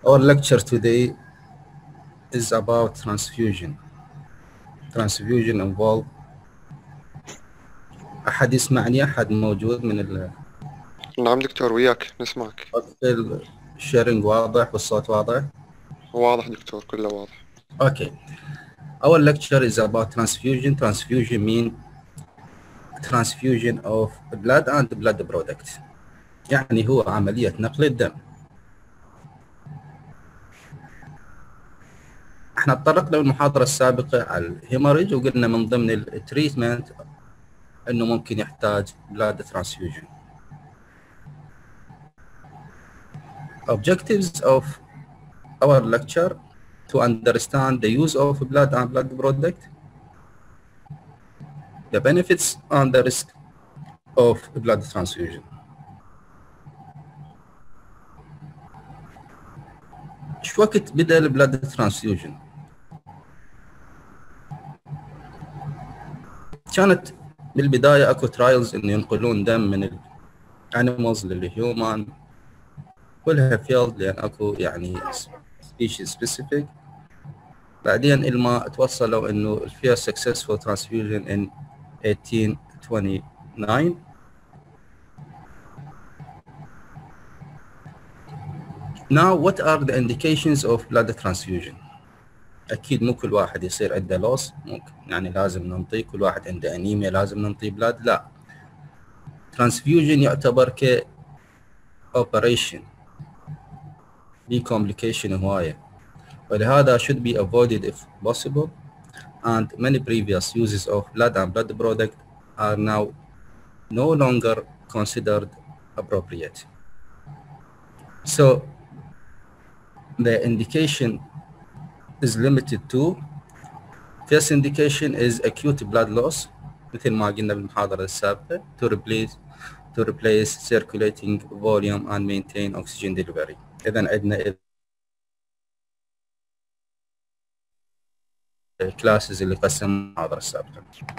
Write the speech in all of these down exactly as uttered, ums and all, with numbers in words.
Our lecture today is about transfusion. Transfusion involve أحد يسمعني؟ أحد موجود من ال نعم دكتور، وياك نسمعك. الشيرنج واضح والصوت واضح؟ واضح دكتور، كله واضح. Okay. Our lecture is about transfusion. Transfusion mean transfusion of blood and blood product. يعني هو عملية نقل الدم. احنا تطرقنا بالمحاضرة السابقة على الهيموريج وقلنا من ضمن التريتمنت انه ممكن يحتاج blood transfusion. Objectives of our lecture to understand the use of blood and blood product, the benefits and the risk of blood transfusion. شو وقت بدأ البلاد ترانسفيوجن؟ كانت بالبداية اكو ترايلز انه ينقلون دم من الانيمالز للهيومن، كلها فيلد لان اكو يعني سبيشيز سبيسيفيك. بعدين الما توصلوا انه الفير سكسسفul transfusion in eighteen twenty-nine. Now what are the indications of blood transfusion؟ اكيد مو كل واحد يصير عنده لوس ممكن يعني لازم ننطي، كل واحد عنده انيميا لازم ننطي بلاد، لا. ترانسفيوجن يعتبر ك اوبريشن دي complication هوايه، ولهذا should be avoided if possible, and many previous uses of blood and blood product are now no longer considered appropriate. So the indication is limited to first indication is acute blood loss مثل ما قلنا بالمحاضرة السابقة to replace to replace circulating volume and maintain oxygen delivery. إذا عندنا الكلاسز اللي قسم المحاضرة السابقة.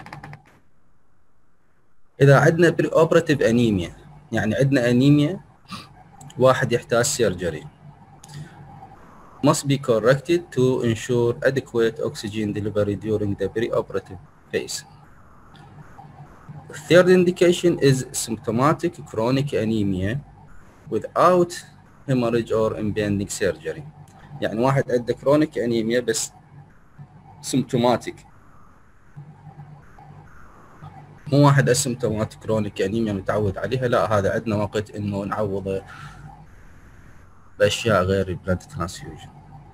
إذا عندنا preoperative anemia يعني عندنا أنيميا واحد يحتاج سيرجري must be corrected to ensure adequate oxygen delivery during the preoperative phase. The third indication is symptomatic chronic anemia without hemorrhage or impending surgery. يعني واحد عنده chronic anemia بس symptomatic، مو واحد asymptomatic chronic anemia متعود عليها، لا، هذا عندنا وقت انه نعوضه باشياء غير البلاد ترانسفيوجن.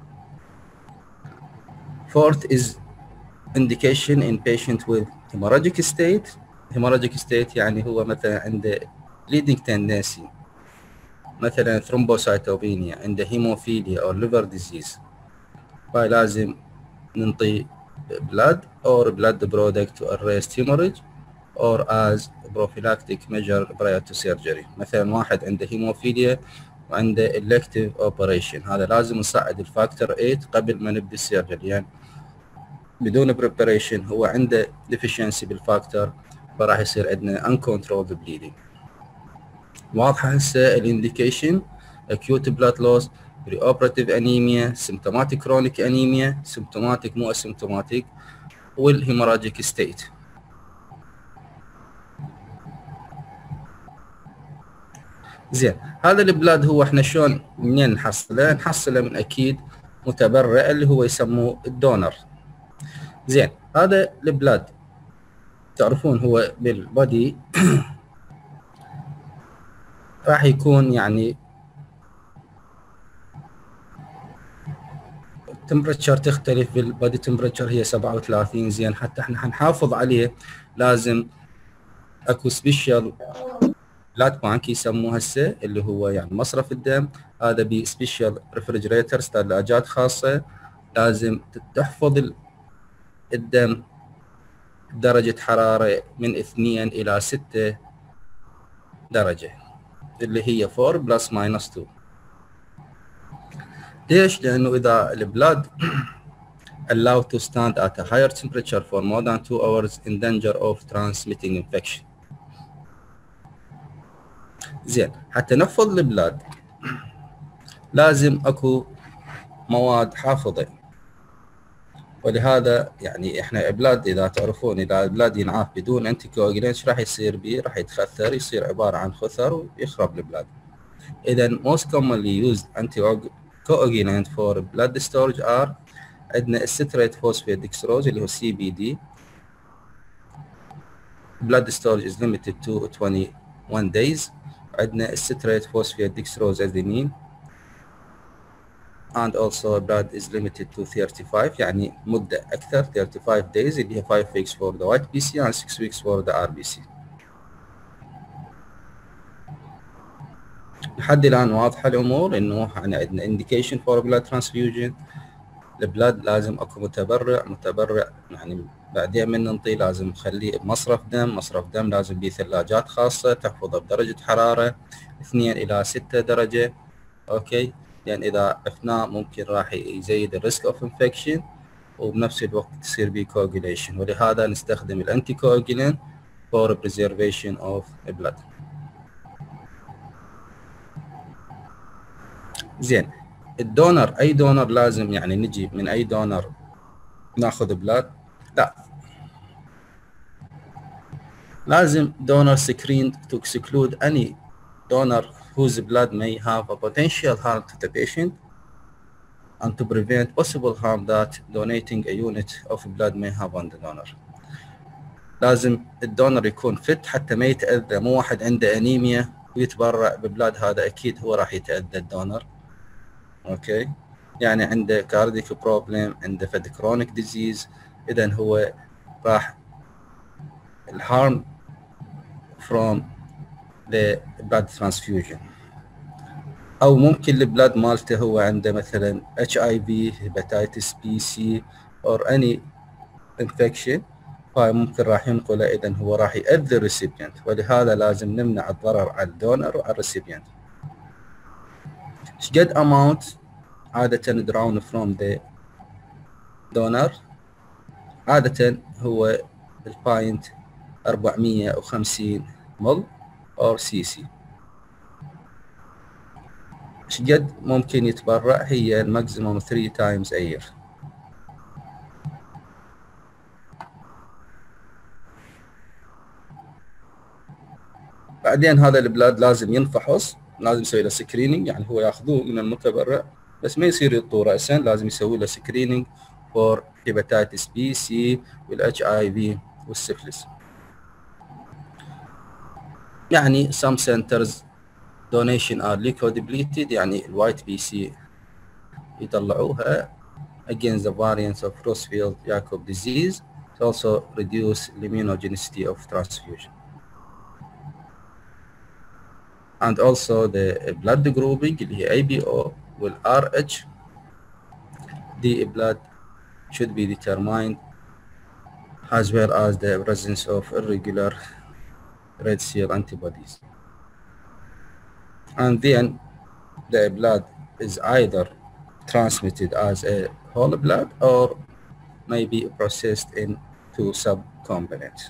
Fourth is indication in patient with hemorrhagic state. hemorrhagic state يعني هو مثلا عنده bleeding tendency، مثلا thrombocytopenia، عنده hemophilia or liver disease، فلازم ننطي blood or blood product to arrest hemorrhage or as prophylactic measure prior to surgery. مثلا واحد عنده hemophilia وعنده elective operation، هذا لازم نصعد الفاكتور ثمانية قبل ما نبدأ السيرجري، يعني بدون preparation هو عنده deficiency بالفاكتور فراح يصير عندنا uncontrolled bleeding. واضحة هسه الانديكيشن: acute blood loss, preoperative anemia, symptomatic chronic anemia, symptomatic مو asymptomatic، والهيموراجيك ستيت. زين، هذا البلاد هو احنا شلون منين نحصله؟ نحصله من اكيد متبرع اللي هو يسموه الدونر. زين، هذا البلاد تعرفون هو بالبادي راح يكون يعني التمبرتشر تختلف، بالبادي تمبرتشر هي سبعة وثلاثين. زين، حتى احنا حنحافظ عليه لازم اكو سبيشال بلاد بانك يسموه هسه اللي هو يعني مصرف الدم، هذا بسبيشال ريفرجريترز ثلاجات خاصه، لازم تحفظ الدم درجه حراره من اثنين الى ستة درجه اللي هي أربعة بلس ماينس اثنين. ليش؟ لانه اذا البلاد allowed to stand at a higher temperature for more than two hours in danger of transmitting infection. زين، حتى نحفظ البلاد لازم اكو مواد حافظة. ولهذا يعني احنا بلاد اذا تعرفون اذا البلاد ينعاف بدون انتي كواجولانت راح يصير به راح يتخثر، يصير عبارة عن خثر ويخرب البلاد. اذا most commonly used anti-coagulant for blood storage are عندنا الستريت فوسفيت ديكستروز اللي هو سي بي دي. blood storage is limited to twenty-one days. عندنا الستريت فوسفيت ديكستروز اثينين and also blood is limited to thirty-five يعني مدة أكثر thirty-five days اللي هي five weeks for the white بي سي and six weeks for the آر بي سي. لحد الآن واضحة الأمور إنه يعني عندنا indication for blood transfusion. البلاد لازم أكو متبرع متبرع يعني بعدين من ننطي لازم نخليه بمصرف دم، مصرف دم لازم به ثلاجات خاصة تحفظه بدرجة حرارة اثنين إلى ستة درجة. أوكي، لأن إذا عفناه ممكن راح يزيد الريسك أوف انفكشن وبنفس الوقت تصير به كواجوليشن، ولهذا نستخدم الأنتي كواجولين for preservation of blood. زين، الدونر أي دونر لازم يعني نجي من أي دونر ناخذ بلاد؟ لا، لازم donor screened to exclude any donor whose blood may have a potential harm to the patient and to prevent possible harm that donating a unit of blood may have on the donor. لازم الدونر يكون فت حتى ما يتأذى، مو واحد عنده أنيميا ويتبرع ببلاد، هذا أكيد هو راح يتأذى الدونر. أوكي، يعني عنده كارديك بروبلم، عنده فد كرونيك ديزيز، إذا هو راح الهارم from the blood transfusion. أو ممكن البلاد مالته هو عنده مثلا إتش آي في hepatitis B C or any infection، فهي ممكن راح ينقله، إذا هو راح يأذي الريسيبيانت، ولهذا لازم نمنع الضرر على الدونر وعلى الريسيبيانت. شقد amount عادة drawn from the donor؟ عادة هو الباينت أربعمية وخمسين مل or سي سي. شقد ممكن يتبرع؟ هي الماكسيموم three times a year. بعدين هذا البلاد لازم ينفحص، لازم يسوي له سكرينينج، يعني هو ياخذوه من المتبرع بس ما يصير يعطوه رأسا، لازم يسوي له سكرينينج فور هيباتيتس بي سي والاتش اي في والسفلس. يعني some centers donation are leukodepleted، يعني الوايت بي سي يطلعوها against the variants of Creutzfeldt-Jakob disease to also reduce the immunogenicity of transfusion. And also the blood grouping اللي هي A B O وال R H. The blood should be determined as well as the presence of irregular red cell antibodies. And then the blood is either transmitted as a whole blood or may be processed into subcomponents.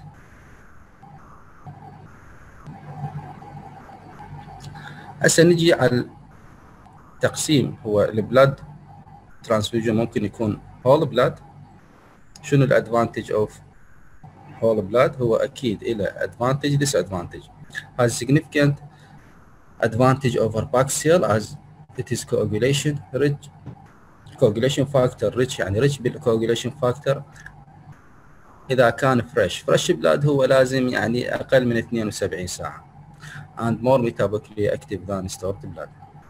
هسه نجي على التقسيم. هو البلاد ترانسفيوجن ممكن يكون whole blood. شنو الادفانتج اوف whole blood؟ هو اكيد له advantage disadvantage. has significant advantage over Paxil as it is coagulation rich coagulation factor rich يعني rich بالcoagulation factor. إذا كان fresh fresh blood هو لازم يعني أقل من اثنين وسبعين ساعة and more metabolically active than stored blood.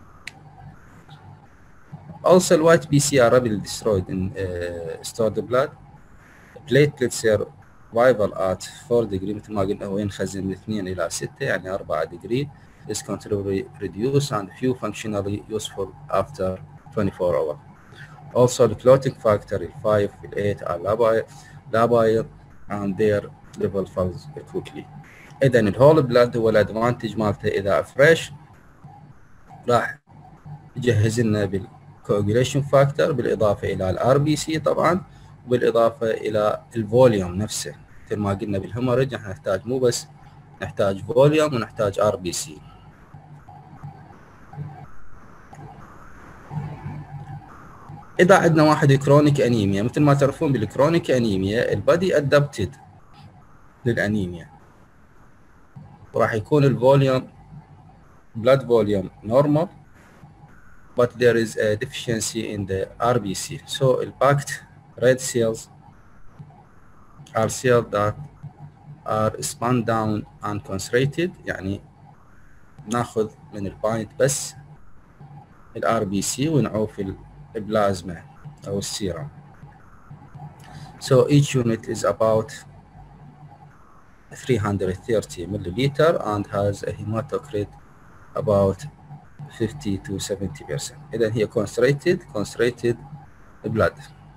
Also white B C are rapidly destroyed in uh, stored blood. platelet survival at four degree مثل ما قلنا هو ينخزن من اثنين إلى ستة يعني أربعة degree is considerably reduced and few functionally useful after twenty-four hours. Also the clotting factor five and eight are labile, labile and their level falls quickly. إذا الهول بلاد هو الادفانتج مالته إذا فريش راح يجهز لنا بالكوagulation فاكتور بالإضافة إلى الآر بي سي طبعا، وبالإضافة إلى الفوليوم نفسه. مثل ما قلنا بالهيموريج احنا نحتاج مو بس نحتاج فوليوم ونحتاج آر بي سي. اذا عندنا واحد كرونيك انيميا، مثل ما تعرفون بالكرونيك انيميا البادي ادابتد للانيميا، وراح يكون الفوليوم blood volume normal but there is a deficiency in the R B C. So the packed red cells are cells that are spun down and concentrated، يعني ناخذ من الباينت بس ال R B C ونعوه في البلازما أو السيرم. So each unit is about three hundred thirty milliliter and has a hematocrit about fifty to seventy percent. إذا هي concentrated concentrated blood.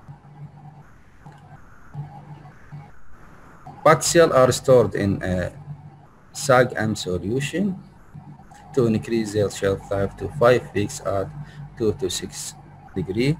But cells are stored in a S A G M solution to increase their shelf life to five weeks at two to six degree.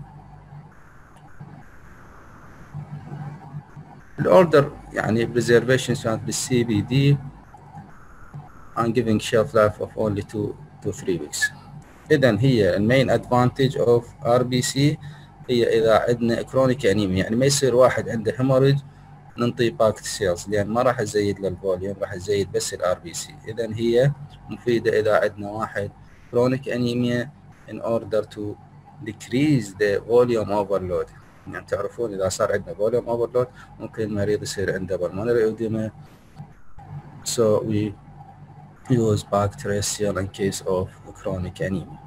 الأوردر يعني preservation كانت بالسي بي دي and giving shelf life of only two to three weeks. إذا هي المين advantage of R B C هي إذا عندنا chronic anemia، يعني ما يصير واحد عنده hemorrhage ننطي باكت سيلز، لأن ما راح نزيد له الفوليوم، راح نزيد بس الار بي سي. إذا هي مفيدة إذا عندنا واحد chronic anemia in order to decrease the volume overload. يعني تعرفون إذا صار عندنا volume overload ممكن المريض يصير عنده pulmonary edema. So we use packed trace seal in case of chronic anemia.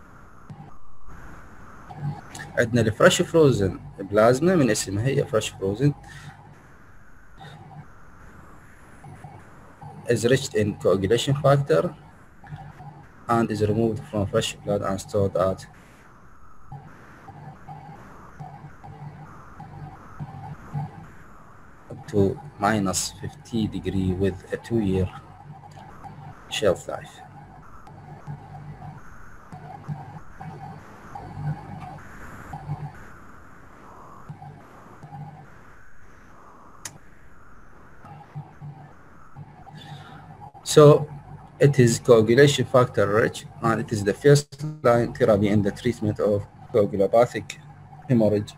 عندنا الفريش فروزن بلازما من اسمها هي فريش فروزن is rich in coagulation factor and is removed from fresh blood and stored at up to minus fifty degree with a two year shelf life. So it is coagulation factor rich and it is the first line therapy in the treatment of coagulopathic hemorrhage.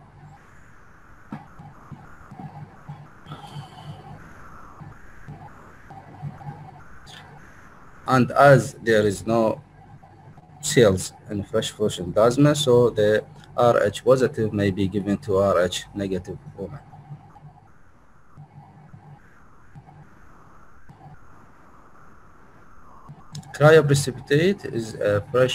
And as there is no cells in fresh frozen plasma, so the R H positive may be given to R H negative woman. Cryoprecipitate is a fresh.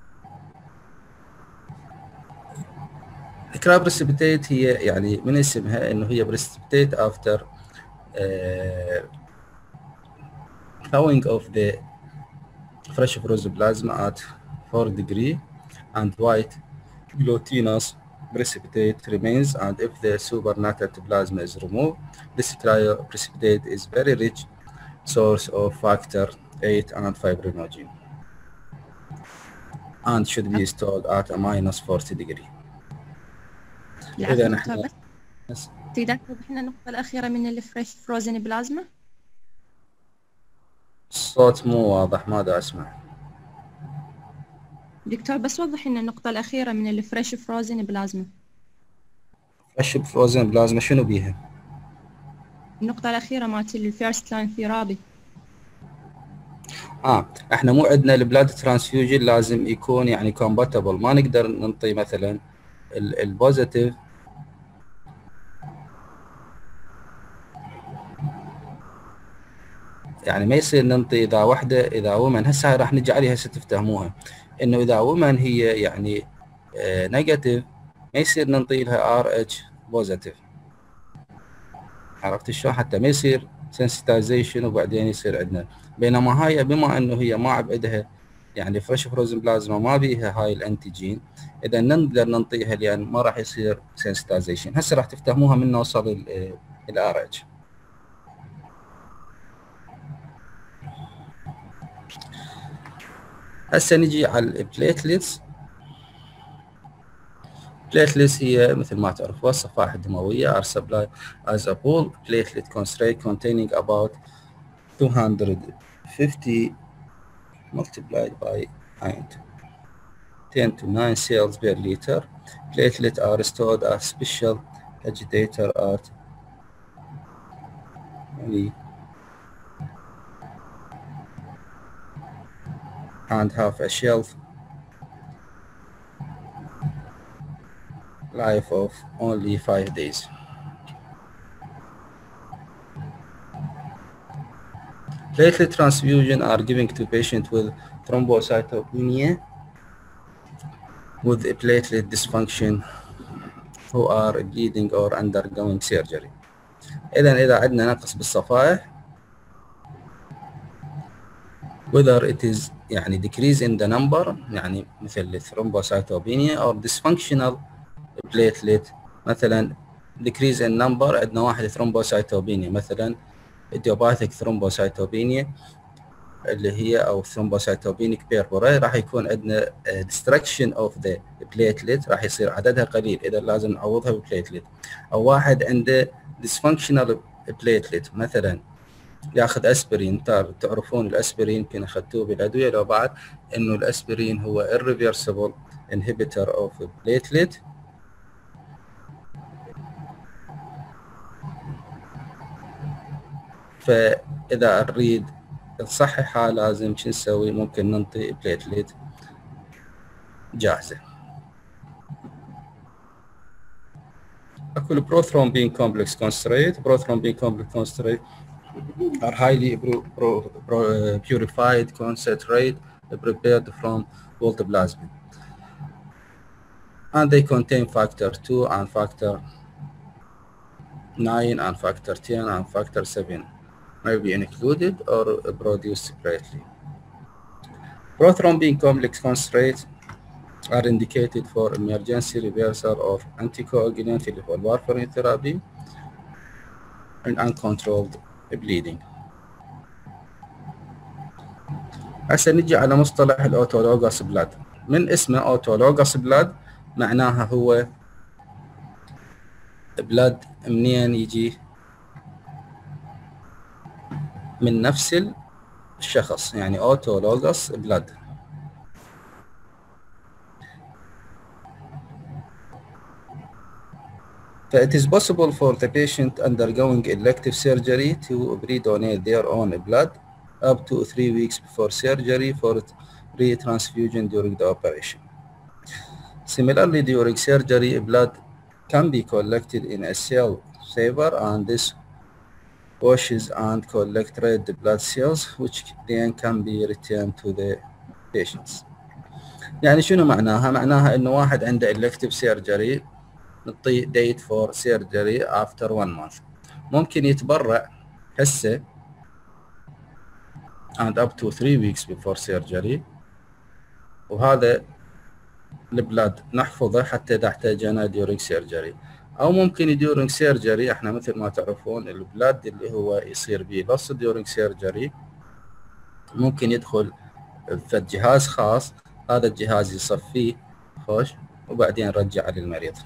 Cryoprecipitate هي يعني من اسمها انه هي precipitate after uh, thawing of the fresh frozen plasma at four degree and white glutinous precipitate remains, and if the supernatant plasma is removed, this cryoprecipitate is very rich source of factor eight and fibrinogen and should be stored at a minus forty degree. إذا نحن بس تقدر توضح لنا النقطة الأخيرة من الفريش فروزن بلازما؟ الصوت مو واضح، ماذا أسمع؟ دكتور بس وضح لنا النقطة الأخيرة من الفريش فروزن بلازما. فريش فروزن بلازما شنو بيها؟ النقطة الأخيرة مالت الفيرست لاين ثيرابي. اه احنا مو عندنا البلاد ترانسفيوجن لازم يكون يعني كومباتبل، ما نقدر ننطي مثلا البوزيتيف يعني ما يصير ننطي اذا وحده اذا ومن. هسه راح نجي عليها هسه تفتهموها انه اذا ومن هي يعني آه نيجاتيف ما يصير ننطي لها ار اتش بوزيتيف. عرفت شلون؟ حتى ما يصير سنسيتايزيشن وبعدين يصير عندنا. بينما هاي بما انه هي ما عندها يعني فريش فروزن بلازما ما بيها هاي الانتيجين، اذا نقدر ننطيها لان ما راح يصير سنسيتايزيشن. هسه راح تفتهموها من نوصل الار اتش. هسه نجي على البليتلتس. platelets هي مثل ما تعرفوا الصفائح الدموية are supplied as a pool platelet concentrate containing about two hundred fifty multiplied by ten to nine cells per liter platelet are stored as special agitator art and have a shelf life of only five days. Platelet transfusion are given to patients with thrombocytopenia with a platelet dysfunction who are bleeding or undergoing surgery. إذا إذا عندنا نقص بالصفائح whether it is يعني decrease in the number يعني مثل thrombocytopenia or dysfunctional platelet مثلا decrease in number عندنا واحد thrombocytopenia مثلا idiopathic thrombocytopenia اللي هي او thrombocytopenic purpura راح يكون عندنا destruction of the platelet راح يصير عددها قليل اذا لازم نعوضها بالبليتلت. او واحد عنده dysfunctional platelet مثلا ياخذ اسبرين، تعرفون الاسبرين يمكن اخذتوه بالادويه لو بعد انه الاسبرين هو irreversible inhibitor of platelet. فاذا نريد نصححها لازم شو نسوي؟ ممكن ننطي بليتلت جاهزه. اكو البروثرومبين كومبلكس كونستريت. بروثرومبين كومبلكس كونستريت are highly purified concentrate prepared from whole plasmin and they contain factor two and factor nine and factor ten and factor seven may be included or produced separately. Prothrombin complex concentrates are indicated for emergency reversal of anticoagulant for warfarin therapy and uncontrolled bleeding. هسه نجي على مصطلح الاوتولوجوس بلاد. من اسمه اوتولوجوس بلاد معناها هو بلاد منين يجي؟ من نفس الشخص، يعني autologous blood. It is possible for the patient undergoing elective surgery to pre-donate their own blood up to three weeks before surgery for retransfusion during the operation. Similarly, during surgery, blood can be collected in a cell saver and this washes and collect red blood cells which then can be returned to the patients. يعني شنو معناها؟ معناها انه واحد عنده elective surgery نعطيه date for surgery after one month. ممكن يتبرع هسه and up to three weeks before surgery وهذا البلاد نحفظه حتى اذا احتاجنا during surgery. او ممكن during surgery احنا مثل ما تعرفون البلاد اللي هو يصير به loss during surgery ممكن يدخل في جهاز خاص، هذا الجهاز يصفيه خوش وبعدين نرجعه للمريض.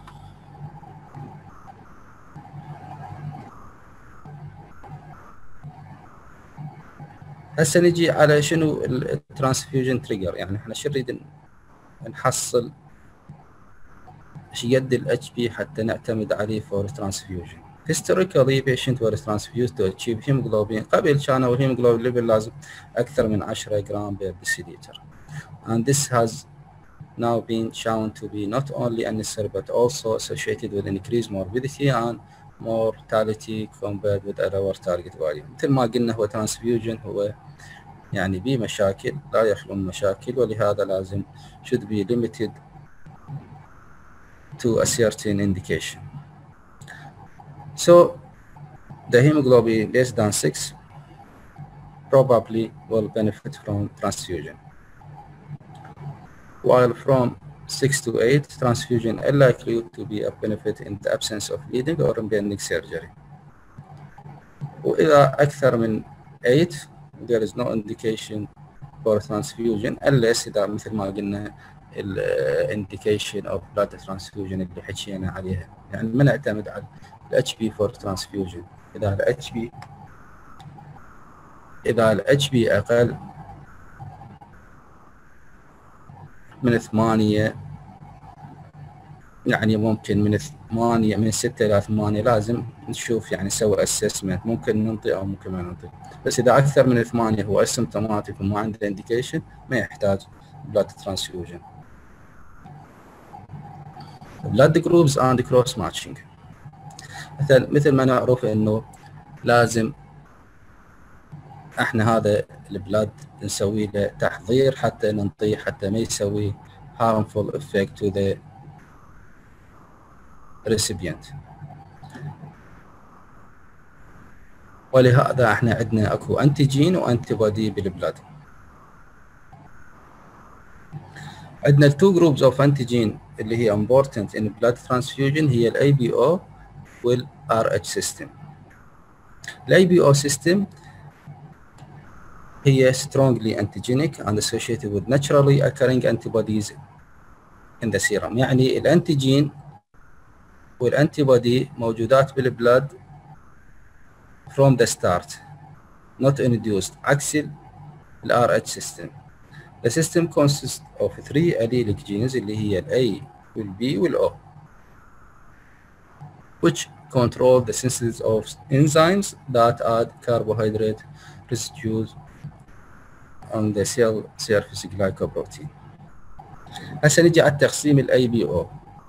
هسه نجي على شنو الترانسفيوجن تريجر، يعني احنا شو نريد نحصل ايش قد الاتش بي حتى نعتمد عليه فور ترانسفيوجن. Historically patient were transfused to achieve hemoglobin. قبل كانوا الهيموغلوبين ليفل لازم اكثر من عشرة جرام بير ديسيليتر. And this has now been shown to be not only unnecessary but also associated with increased morbidity and mortality compared with a lower target value. مثل ما قلنا هو ترانسفيوجن هو يعني به مشاكل لا يخلو من مشاكل ولهذا لازم should be limited to a certain indication. So the hemoglobin less than six probably will benefit from transfusion, while from six to eight transfusion unlikely to be a benefit in the absence of bleeding or impending surgery. وإذا أكثر من eight there is no indication for transfusion unless إذا مثل ما قلنا ال indication of blood transfusion اللي حكينا عليها، يعني ما نعتمد على ال H B for transfusion. إذا ال H B إذا ال H B أقل من ثمانية يعني ممكن من ثمانية من ستة إلى ثمانية لازم نشوف يعني نسوي اسسمنت، ممكن ننطي أو ممكن ما ننطي. بس إذا أكثر من ثمانية هو اسيمتوماتيك وما عنده انديكيشن ما يحتاج بلاد ترانسفيوجن. بلاد جروبز اند كروس ماتشنج، مثل مثل ما نعرف إنه لازم احنا هذا البلاد نسوي له تحضير حتى ننطيه، حتى ما يسوي harmful effect to the recipient. ولهذا احنا عندنا اكو انتيجين وانتي بودي بالبلاد. عندنا التو جروبز اوف انتيجين اللي هي important in blood transfusion هي الاي بي او والار اتش system. الاي بي او system هي strongly antigenic and associated with naturally occurring antibodies in the serum. يعني الانتيجين والانتي بودي موجودات بالبلاد from the start not introduced، عكس ال آر إتش system. The system consists of three allelic genes اللي هي ال A وال B وال O which control the synthesis of enzymes that add carbohydrate residues on the cell surface glycoprotein. هسه نجي على التقسيم ال A B O.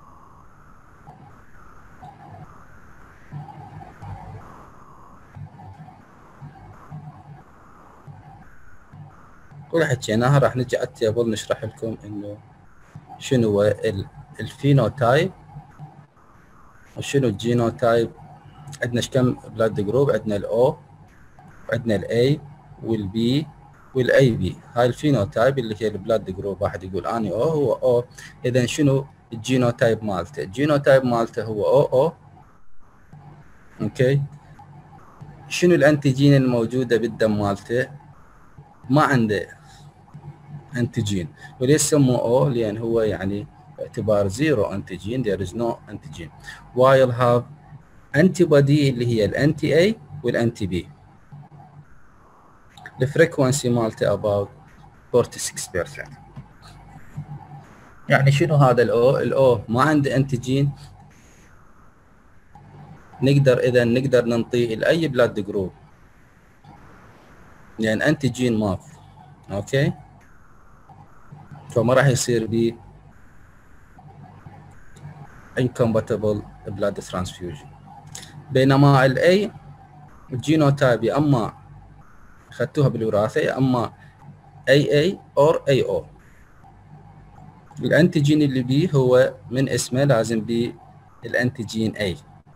كل حكيناها راح نجي على التيبل نشرح لكم انه شنو هو الفينوتايب وشنو الجينوتايب. عندنا كم بلاد جروب؟ عندنا الاو وعندنا الاي والبي والاي بي. هاي الفينوتايب اللي هي البلاد جروب. واحد يقول اني او هو او، اذا شنو الجينوتايب مالته؟ الجينوتايب مالته هو او او. اوكي، شنو الانتيجين الموجوده بالدم مالته؟ ما عنده انتيجين. وليش سموه او؟ لان هو يعني باعتبار زيرو انتيجين، there is no antigen while have antibody اللي هي الانتي اي والانتي بي. الفريكونسي مالته about forty-six percent. يعني شنو هذا الاو؟ الاو ما عنده انتيجين، نقدر اذا نقدر ننطيه لاي بلاد جروب لان انتيجين ماكو. اوكي، فما راح يصير بي incompatible blood transfusion. بينما الاي الجينوتايب يا اما اخذتوها بالوراثه يا اما اي اي اور اي او. الانتيجين اللي بيه هو من اسمه لازم بيه الانتيجين اي.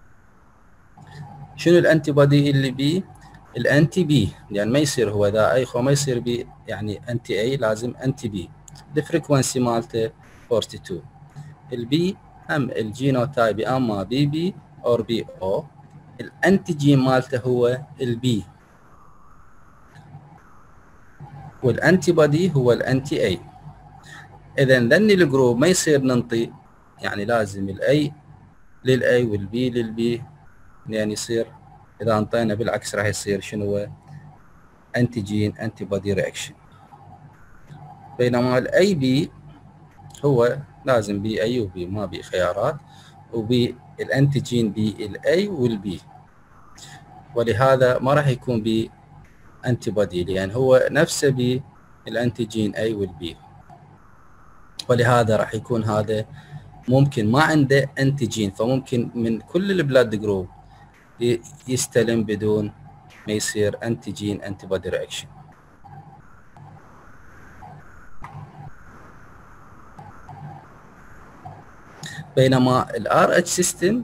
شنو الانتي بودي اللي بيه؟ الانتي بي، لان يعني ما يصير هو ذا اي خو ما يصير بيه يعني انتي اي، لازم انتي بي. الفريكونسي مالته اثنين وأربعين. البي هم الجينوتايب يا اما بي بي اور بي او. الانتيجين مالته هو البي والانتي بودي هو الانتي اي. اذا ذن الجروب ما يصير ننطي، يعني لازم الاي للاي والبي للبي، لان يصير اذا انطينا بالعكس راح يصير شنو هو؟ انتيجين انتي بودي رياكشن. بينما الاي بي هو لازم بي اي وبي، ما بي خيارات، وبي الانتيجين بي الاي والبي، ولهذا ما راح يكون بي انتي بودي لان هو نفسه بي الانتيجين اي والبي، ولهذا راح يكون هذا ممكن ما عنده انتيجين، فممكن من كل البلاد جروب يستلم بدون ما يصير انتيجين انتي بودي رياكشن. بينما ال آر إتش system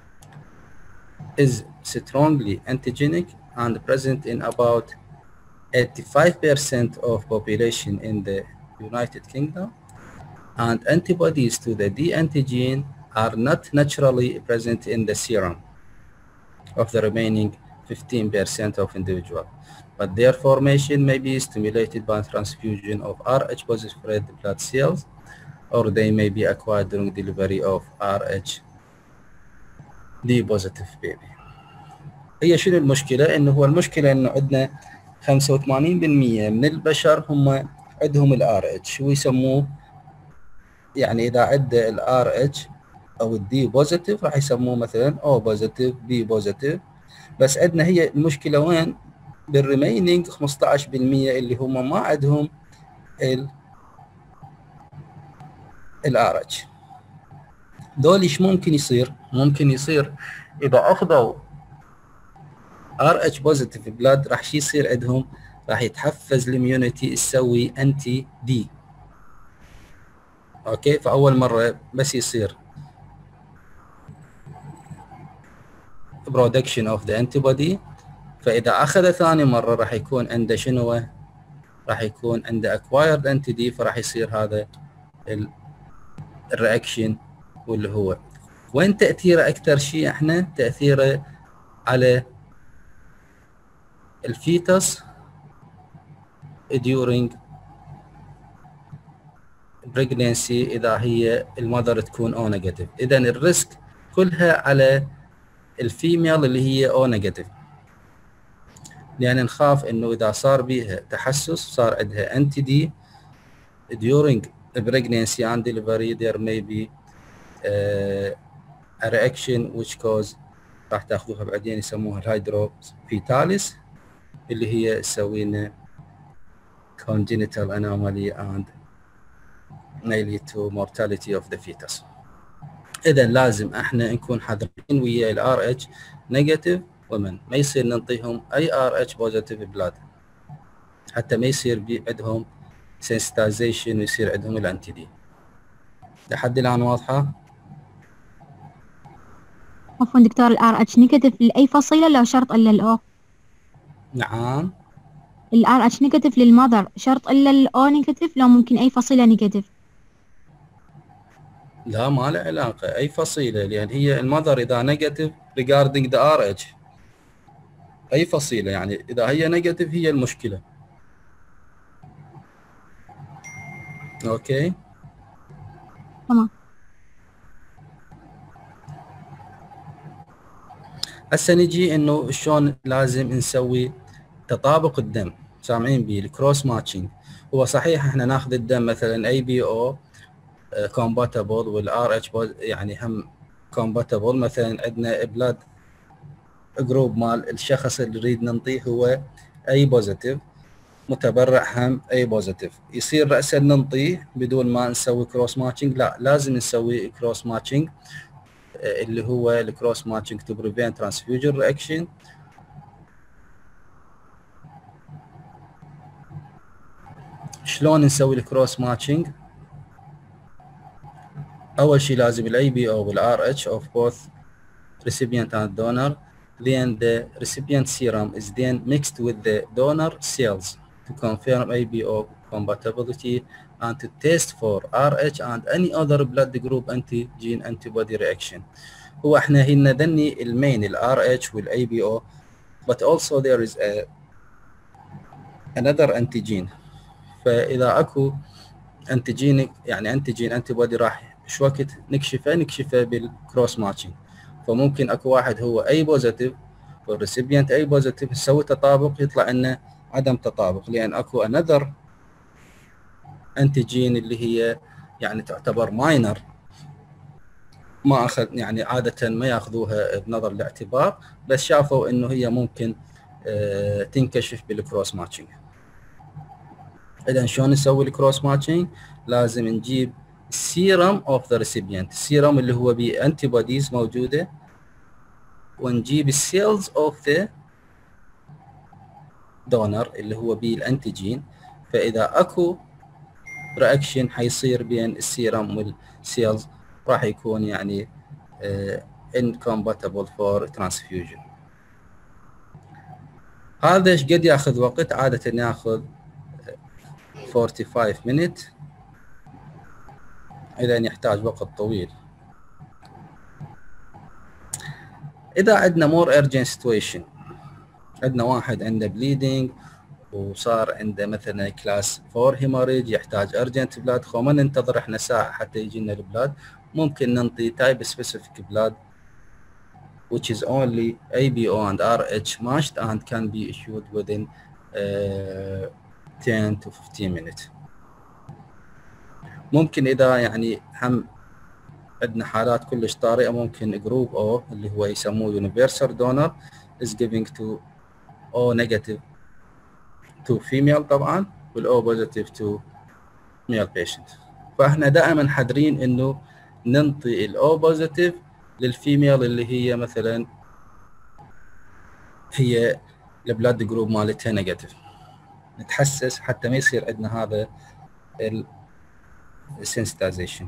is strongly antigenic and present in about eighty-five percent of population in the United Kingdom, and antibodies to the D antigen are not naturally present in the serum of the remaining fifteen percent of individuals, but their formation may be stimulated by transfusion of آر إتش positive red blood cells, or they may be acquired during delivery of آر إتش D positive baby. هي شنو المشكلة؟ انه هو المشكلة انه عندنا خمسة وثمانين بالمئة من البشر هم عندهم ال آر إتش ويسموه، يعني اذا عنده ال آر إتش او الدي بوزيتيف راح يسموه مثلا او بوزيتيف بي بوزيتيف. بس عندنا هي المشكله وين؟ بالريمينينج خمسة عشر بالمئة اللي هم ما عندهم ال الار اتش. دول ايش ممكن يصير؟ ممكن يصير اذا اخذوا ار اتش بوزيتيف بلاد راح شي يصير عندهم؟ راح يتحفز الاميونيتي تسوي انتي دي. اوكي، فاول مره بس يصير برودكشن اوف ذا انتي بودي، فاذا اخذ ثاني مره راح يكون عنده شنو؟ راح يكون عنده اكوايرد انتي دي، فراح يصير هذا الرياكشن. واللي هو وين تاثيره اكثر شيء؟ احنا تاثيره على الفيتس during pregnancy اذا هي المذر تكون او نيجاتيف. اذا الريسك كلها على الفيميل اللي هي او نيجاتيف، لان نخاف انه اذا صار بها تحسس صار عندها انتي دي during pregnancy and delivery there may be uh, a reaction which cause راح تاخذوها بعدين يسموها الهيدروفيتاليس اللي هي تسوي لنا congenital anomaly and may lead to mortality of the fetus. اذا لازم احنا نكون حذرين ويا الار اتش نيجاتيف ومن ما يصير ننطيهم اي ار اتش بوزيتيف بلاد حتى ما يصير عندهم سنسيتايزيشن ويصير عندهم الانتي دي. لحد الان واضحه؟ عفوا دكتور، الار اتش نيجاتيف لاي فصيله لو شرط الا الاو؟ نعم، الار اتش نيجاتيف للمذر شرط الا الاو نيجاتيف لو ممكن اي فصيله نيجاتيف؟ لا ما له علاقه اي فصيله، لان هي المذر اذا نيجاتيف regarding the ار اتش اي فصيله، يعني اذا هي نيجاتيف هي المشكله. اوكي تمام. هسه نجي انه شلون لازم نسوي تطابق الدم. سامعين بيه الكروس ماتشنج. هو صحيح احنا ناخذ الدم مثلا اي بي او كومباتبل والار اتش يعني هم كومباتبل، مثلا عندنا بلاد جروب مال الشخص اللي نريد ننطيه هو اي بوزيتيف، متبرع هم اي بوزيتيف، يصير راسا ننطيه بدون ما نسوي كروس ماتشنج؟ لا، لازم نسوي كروس ماتشنج اللي هو الكروس ماتشنج تو بريفنت ترانسفيوجن رياكشن. شلون نسوي الكروس ماتشنج؟ اول شيء لازم الاي بي او والار اتش of both recipient and donor, then the recipient serum is then mixed with the donor cells to confirm A B O compatibility and to test for R H and any other blood group antigen antibody reaction. هو احنا هنا ذني المين ال R H وال A B O, but also there is a another antigen. فاذا اكو انتيجين يعني انتيجين انتيبودي راح شو وقت نكشفه نكشفه بالكروس ماتشنج. فممكن اكو واحد هو اي بوزيتيف والريسيبيانت اي بوزيتيف، نسوي تطابق يطلع لنا عدم تطابق، لان اكو انذر انتيجين اللي هي يعني تعتبر ماينر ما اخذ يعني عاده ما ياخذوها بنظر الاعتبار، بس شافوا انه هي ممكن آه تنكشف بالكروس ماتشنج. اذا شلون نسوي الكروس ماتشنج؟ لازم نجيب السيرم اوف ذا ريسيبيانت، السيرم اللي هو بيه انتي بوديز موجوده، ونجيب السيلز اوف ذا دونر اللي هو بيه الانتيجين. فاذا اكو رياكشن حيصير بين السيرم والسيلز راح يكون يعني uh, incompatible for transfusion. هذا ايش قد ياخذ وقت؟ عاده ياخذ خمسة وأربعين minute، اذا يحتاج وقت طويل. اذا عندنا more urgent situation، عندنا واحد عنده bleeding وصار عنده مثلا كلاس فور hemorrhage يحتاج urgent blood، خو ما ننتظر احنا ساعه حتى يجينا البلاد، ممكن ننطي type specific blood which is only A B O and R H matched and can be issued within uh, ten to fifteen minutes. ممكن اذا يعني هم عندنا حالات كلش طارئة ممكن جروب او اللي هو يسموه universal donor is giving to O negative to female طبعا وال O positive to male patient. فاحنا دائما حذرين انه ننطي ال O positive للفيميل اللي هي مثلا هي البلاد جروب مالتها نيجاتيف، نتحسس حتى ما يصير عندنا هذا السنسيتايزيشن.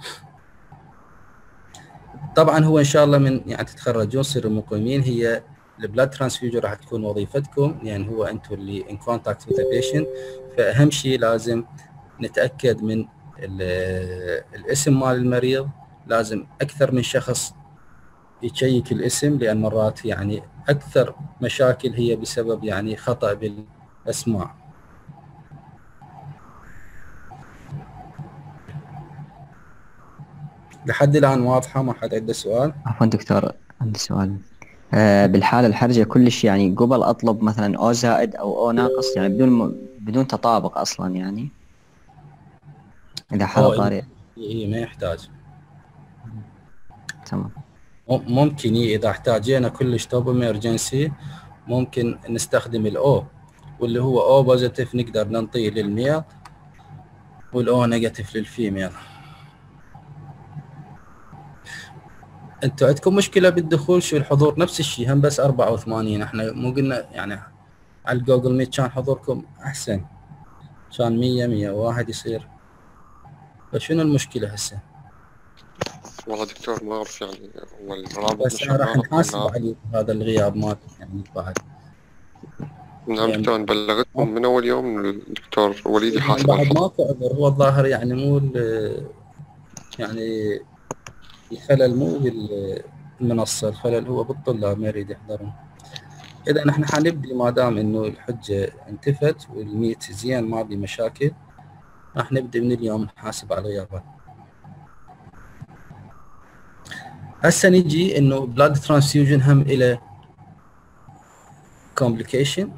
طبعا هو ان شاء الله من يعني تتخرجون تصيروا مقيمين، هي البلاد ترانسفيوجن راح تكون وظيفتكم، يعني هو انتم اللي ان كونتاكت وذ بيشنت. فاهم شيء لازم نتاكد من الاسم مال المريض، لازم اكثر من شخص يشيك الاسم، لان مرات يعني اكثر مشاكل هي بسبب يعني خطا بالاسماء. لحد الان واضحه؟ ما حد عنده سؤال؟ عفوا دكتور عندي سؤال. آه بالحالة الحرجة كلش يعني قبل اطلب مثلا او زائد او او ناقص يعني بدون م... بدون تطابق اصلا يعني اذا حالة طارئة؟ اي ما يحتاج. تمام. ممكن اذا احتاجينا كلش توب امرجنسي ممكن نستخدم الاو، واللي هو او بوزيتيف نقدر ننطيه للميل والاو نيجاتيف للفيميل. انتوا عندكم مشكله بالدخول؟ شو الحضور نفس الشيء هم بس أربعة وثمانين، احنا مو قلنا يعني على الجوجل ميت كان حضوركم احسن، كان مية مية وواحد يصير، فشنو المشكله هسه؟ والله دكتور ما اعرف يعني هو الرابط بس مش راح نحاسب ولا عليه هذا الغياب مال يعني بعد. نعم يعني دكتور بلغتكم من اول يوم الدكتور وليد يحاسب على بعد الحضور. ماكو عذر، هو الظاهر يعني مو يعني الخلل مو بالمنصه، الخلل هو بالطلاب ما يريد يحضرون. اذا نحن حنبدي ما دام انه الحجه انتفت والميت زين ما بي مشاكل، راح نبدي من اليوم نحاسب على الغيابات. هسه نجي انه بلاد ترانسفيوجن هم الى كومبليكيشن.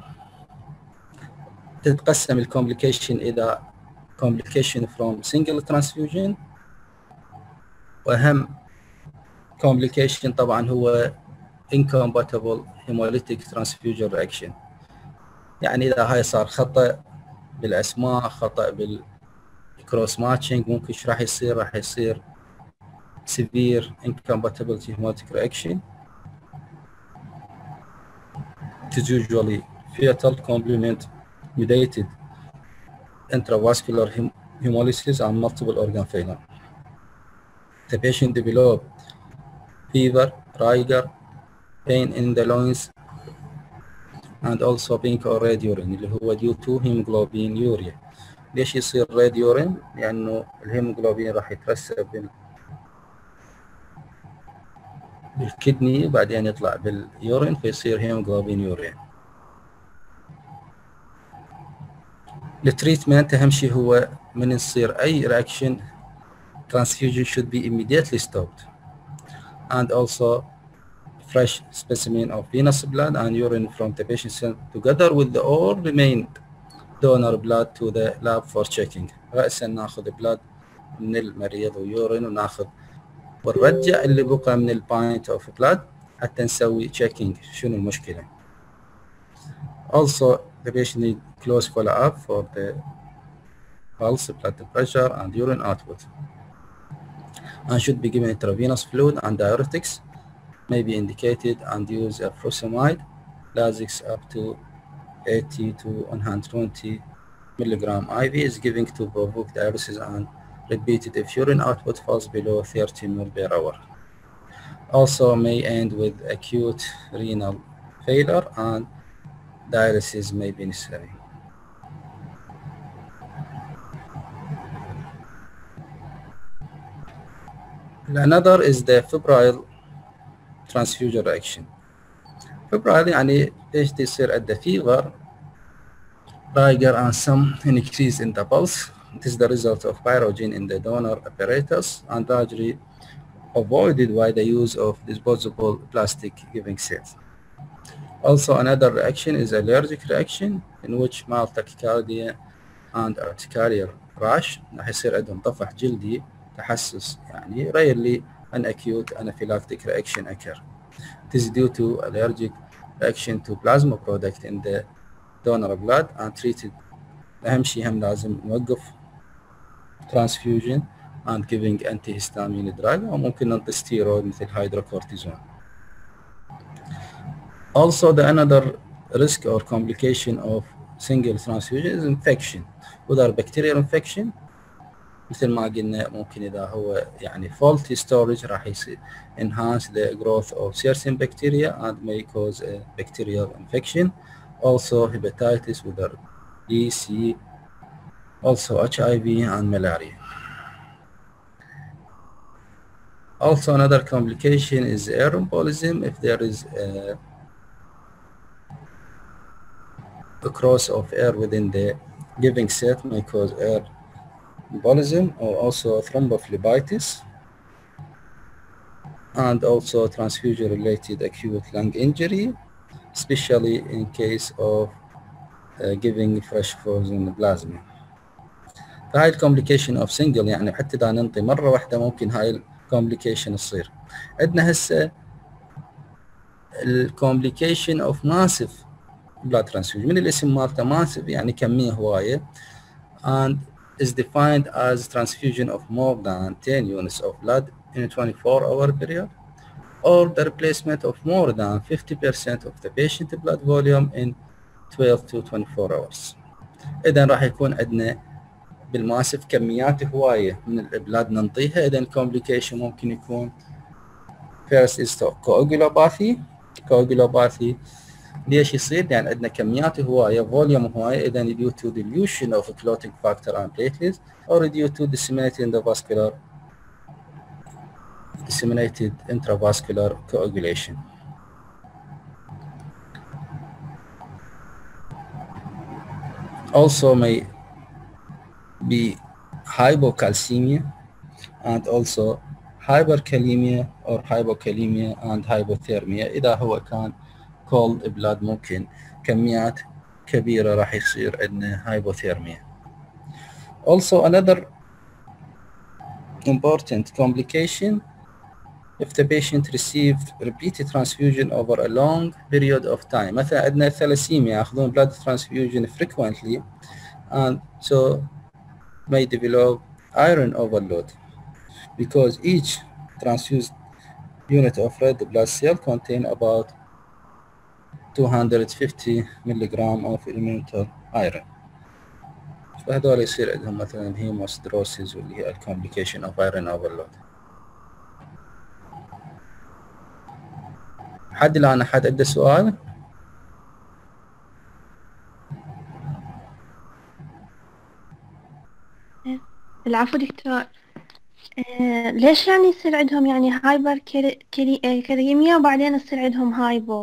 تتقسم الكومبليكيشن الى كومبليكيشن فروم سنجل ترانسفيوجن، واهم كومبليكيشن طبعا هو incompatible hemolytic transfusion reaction. يعني اذا هاي صار خطا بالاسماء، خطا بالكروس ماتشنج، ممكن ايش راح يصير؟ راح يصير severe incompatibility hemolytic reaction. It is usually fatal, complement mediated intravascular hem hemolysis and multiple organ failure. The patient develop fever, rigor, pain in the loins, and also pink or red urine اللي هو due to hemoglobinuria. ليش يصير red urine؟ لأنه الهيموغلوبين راح يترسب بال بالكدني وبعدين يطلع باليورين فيصير هيموغلوبينيوريا. التريتمنت أهم شيء هو من يصير أي reaction transfusion should be immediately stopped, and also fresh specimen of venous blood and urine from the patient sent together with the all remained donor blood to the lab for checking. رأسا ناخذ blood من المريض ويورين وناخذ ونرجع اللي بقى من الباينت اوف بلاد حتى نسوي checking شنو المشكلة. Also the patient need close follow up for the pulse, blood pressure and urine output, and should be given intravenous fluid and diuretics may be indicated, and use a furosemide Lasix up to eighty to one hundred twenty milligram I V is given to provoke diuresis and repeated if urine output falls below thirty milliliters per hour. Also may end with acute renal failure and diuresis may be necessary. Another is the febrile transfusion reaction. Febrile يعني ايش تصير عنده fever, rigor and some increase in the pulse. It is the result of pyrogen in the donor apparatus and largely avoided by the use of disposable plastic giving cells. Also another reaction is allergic reaction in which mild tachycardia and urticaria rash راح يصير عندهم طفح جلدي تحسس يعني rarely an acute anaphylactic reaction occur. It is due to allergic reaction to plasma product in the donor blood and treated. أهم شيء هم لازم نوقف transfusion and giving antihistamine drug وممكن ننطي steroid مثل hydrocortisone. Also the another risk or complication of single transfusion is infection. whether bacterial infection مثل ما قلنا ممكن إذا هو يعني faulty storage راح يصير enhance the growth of certain bacteria and may cause a bacterial infection. Also hepatitis, whether B, C, also H I V and malaria. Also another complication is air embolism. If there is a, a cross of air within the giving set may cause air embolism or also thrombophlebitis and also transfusion related acute lung injury, especially in case of uh, giving fresh frozen plasma. فهاي الكومبليكيشن اوف سنجل يعني حتى اذا ننطي مره واحده ممكن هاي الكومبليكيشن تصير. عندنا هسه الكومبليكيشن اوف ماسيف بلاد ترانسفيوجن، من الاسم مالته ماسيف يعني كميه هوايه and is defined as transfusion of more than ten units of blood in a twenty-four hour period or the replacement of more than fifty percent of the patient blood volume in twelve to twenty-four hours. إذا راح يكون عندنا بالماسف كميات هواية من البلاد ننطيها. إذا الكومبليكيشن ممكن يكون first is coagulopathy. coagulopathy ليش يصير؟ لأن عندنا كميات هواية فوليوم هواية إذا due to dilution of clotting factor and platelets or due to disseminated endovascular disseminated intravascular coagulation. Also may be hypocalcemia and also hyperkalemia or hypokalemia and hypothermia. إذا هو كان cold blood ممكن كميات كبيرة راح يصير عندنا hypothermia. Also another important complication if the patient received repeated transfusion over a long period of time. مثلا عندنا ثلاسيميا ياخذون blood transfusion frequently and so may develop iron overload because each transfused unit of red blood cell contain about two hundred fifty milligram of elemental iron. فهذول يصير عندهم مثلا hemosidrosis واللي هي complication of iron overload. حد الآن أحد عنده سؤال؟ العفو دكتور. آه ليش يعني يصير عندهم يعني هايبر كاليميا وبعدين يصير عندهم هايبو؟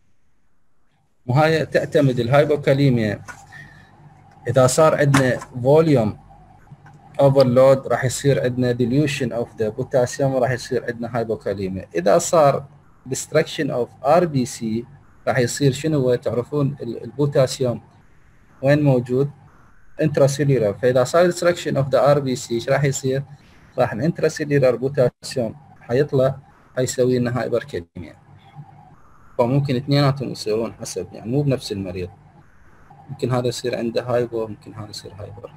وهاي تعتمد الهايبوكاليميا إذا صار عندنا فوليوم اوفرلود راح يصير عندنا dilution of the potassium وراح يصير عندنا هايبوكاليميا. إذا صار destruction of آر بي سي راح يصير شنو هو؟ تعرفون البوتاسيوم وين موجود؟ intracellular. فإذا صار destruction of the آر بي سي ايش راح يصير؟ راح الانتراسيلولار بوتاسيوم حيطلع حيسوي لنا هايبركاليميا. فممكن اثنيناتهم يصيرون حسب يعني مو بنفس المريض. ممكن هذا يصير عنده هايبو ممكن هذا يصير هايبر.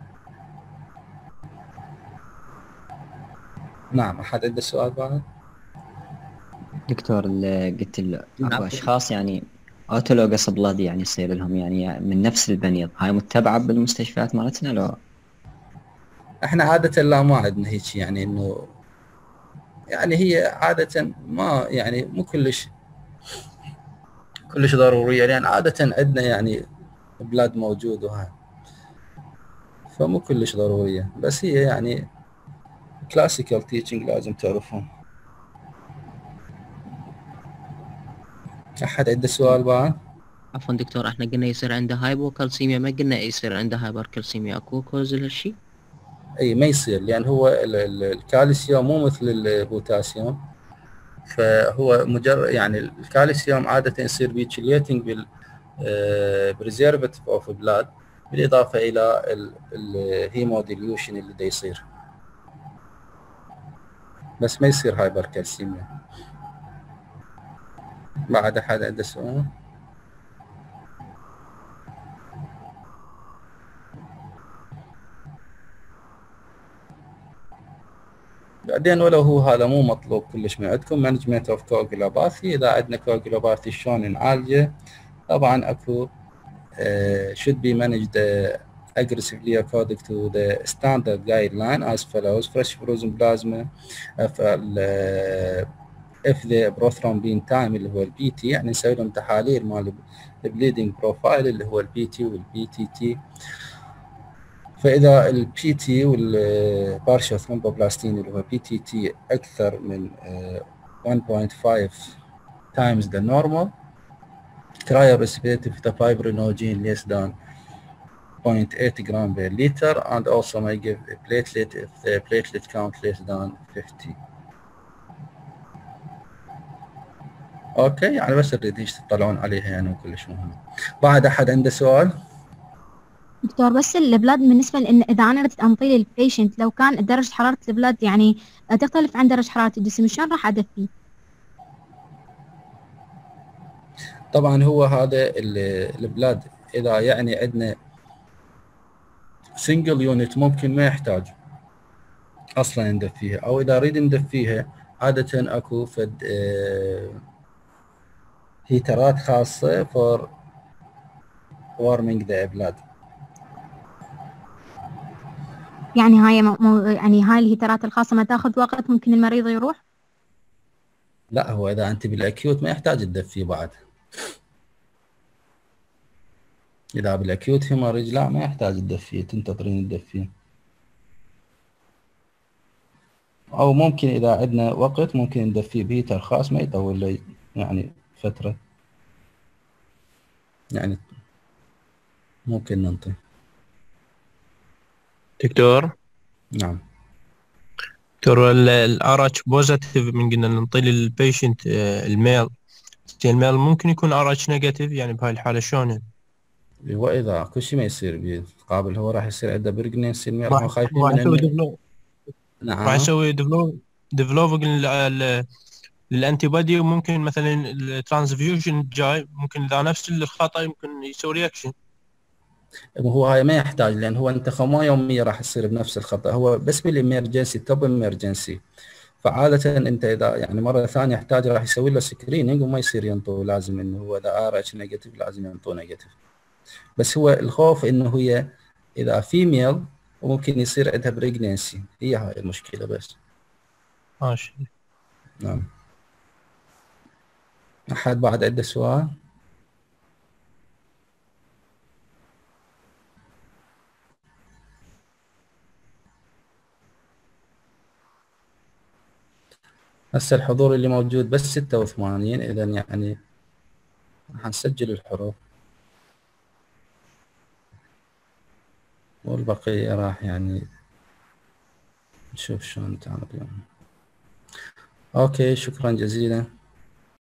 نعم أحد عنده سؤال بعد؟ دكتور اللي قلت له اكو اشخاص يعني اوتولوجس بلاد يعني يصير لهم يعني من نفس البنيض، هاي متبعه بالمستشفيات مالتنا لو؟ احنا عادة لا ما عندنا هيك يعني انه يعني هي عادة ما يعني مو كلش كلش ضرورية يعني عادة عندنا يعني بلاد موجود وهاي فمو كلش ضرورية بس هي يعني كلاسيكال تيتشنج لازم تعرفون. أحد عنده سؤال بعد؟ عفوا دكتور احنا قلنا يصير عنده هايبوكالسيميا ما قلنا يصير عنده هايبركالسيميا، اكو كوز لهالشيء؟ اي ما يصير لان هو الكالسيوم مو مثل البوتاسيوم فهو مجرد يعني الكالسيوم عاده يصير بيتشليتنج بال بريزيرفاتيف اوف بلاد بالاضافه الى الهيموديليوشن اللي دا يصير. بس ما يصير هايبر كالسيميا. بعد أحد عنده سؤال؟ بعدين ولو هو هذا مو مطلوب كلش من عندكم مانجمنت اوف كواجولوباثي. اذا عندنا كواجولوباثي شلون نعالجه؟ طبعا اكو uh, should be managed uh, aggressively according to the standard guideline as follows: fresh frozen plasma if, uh, if the prothrombin time اللي هو البي تي، يعني نسوي لهم تحاليل مال البليدنج بروفايل اللي هو البي تي والبي تي تي. فاذا البي تي والبارشال ثرومبوبلاستين اللي هو بي تي تي اكثر من واحد فاصلة خمسة times the normal, cryoprecipitate the fibrinogen less than zero point eight gram per liter, and also may give a platelet if the platelet count less than fifty. اوكي، يعني بس نريد ايش تطلعون عليها يعني وكلش مهمه. بعد احد عنده سؤال؟ دكتور بس البلاد بالنسبة لإن إذا أنا ردت أنطي للبيشنت لو كان درجة حرارة البلاد يعني تختلف عن درجة حرارة الجسم، شلون راح أدفيه؟ طبعا هو هذا البلاد اذا يعني عندنا سنجل يونت ممكن ما يحتاج اصلا ندفيها، او اذا اريد ندفيها عاده اكو فد آه هيترات خاصه فور وارمينج ذا بلاد. يعني هاي مو يعني هاي الهيترات الخاصة ما تاخذ وقت، ممكن المريض يروح؟ لا، هو اذا انت بالاكيوت ما يحتاج تدفيه بعد. اذا بالاكيوت هيموريج لا ما يحتاج تدفيه، تنتظرين تدفيه. او ممكن اذا عندنا وقت ممكن ندفيه بهيتر خاص ما يطول له يعني فتره، يعني ممكن ننطي. دكتور نعم دكتور، الار اتش بوزيتيف من قلنا نعطي للبيشنت الميل، الميل ممكن يكون ار اتش نيجاتيف، يعني بهاي الحاله شلون؟ هو اذا كل شيء ما يصير بالقابل هو راح يصير عنده بريجننسي الميل، راح هم خايفين راح من يسوي الميل. ديفلوب نعم راح يسوي ديفلوب ديفلوبنج للانتي بودي، وممكن مثلا الترانسفيوجن الجاي ممكن اذا نفس الخطا يمكن يسوي رياكشن. هو هاي ما يحتاج، لان هو انتخابات يوميه راح يصير بنفس الخطا، هو بس بالامرجنسي توب امرجنسي. فعاده انت اذا يعني مره ثانيه يحتاج راح يسوي له سكريننج وما يصير ينطوا، لازم انه هو اذا ار اتش نيجاتيف لازم ينطوا نيجاتيف. بس هو الخوف انه هي اذا فيميل وممكن يصير عندها بريجننسي، هي هاي المشكله بس. ماشي. نعم. احد بعد عنده سؤال؟ هسه الحضور اللي موجود بس ستة وثمانين، اذا يعني راح نسجل الحروف والبقية راح يعني نشوف شلون نتعامل اليوم. اوكي، شكرا جزيلا.